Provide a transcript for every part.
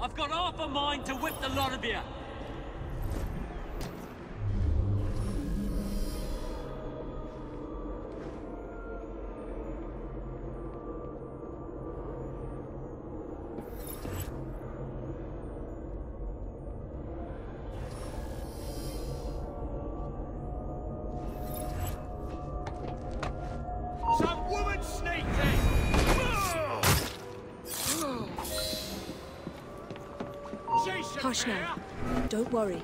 I've got half a mind to whip the lot of you. Some woman sneaking! Hush now. Don't worry.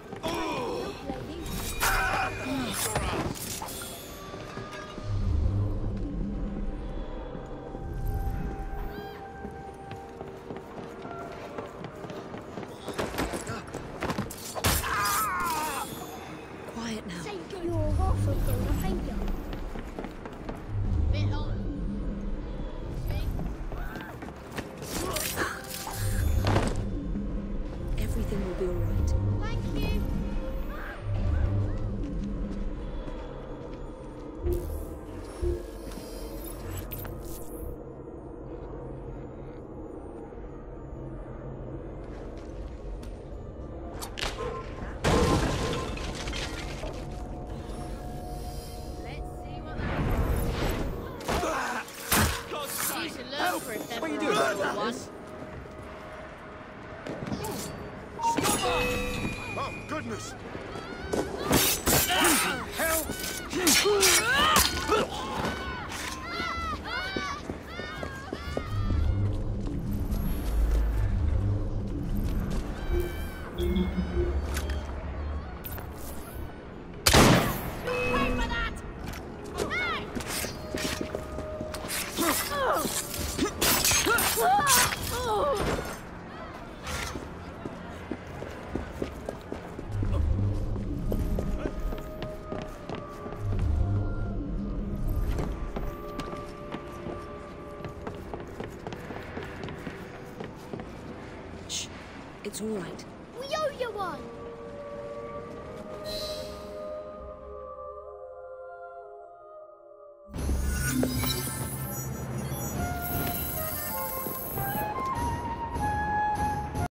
Quiet now. You're awful, thank you. Everything will be all right. Thank you. What are you doing? Oh, goodness! Help! Wait for that! Hey! Shh. It's all right. We owe you one!